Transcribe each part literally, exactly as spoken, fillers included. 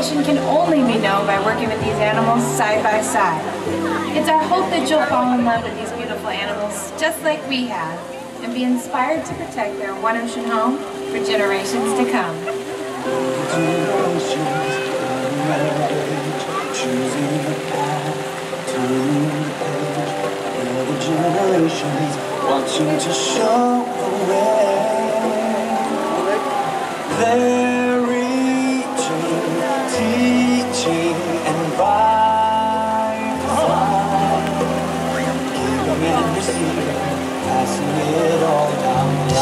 appreciation can only be known by working with these animals side by side. It's our hope that you'll fall in love with these beautiful animals, just like we have, and be inspired to protect their one ocean home for generations to come. Generations watching to show the way. They're reaching, teaching, and by design, giving and receiving, passing it all down the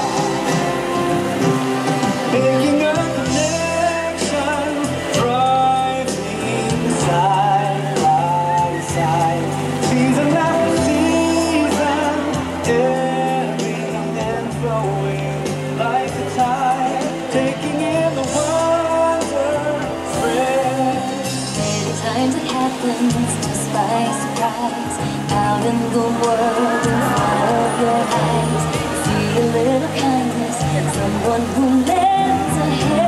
line. Making a connection, thriving side by side, season after season, ebbing and flowing like the tide, taking in the wonder, spread. Many times it happens just by surprise, out in the world in front of your eyes. See a little kindness, someone who lends a hand.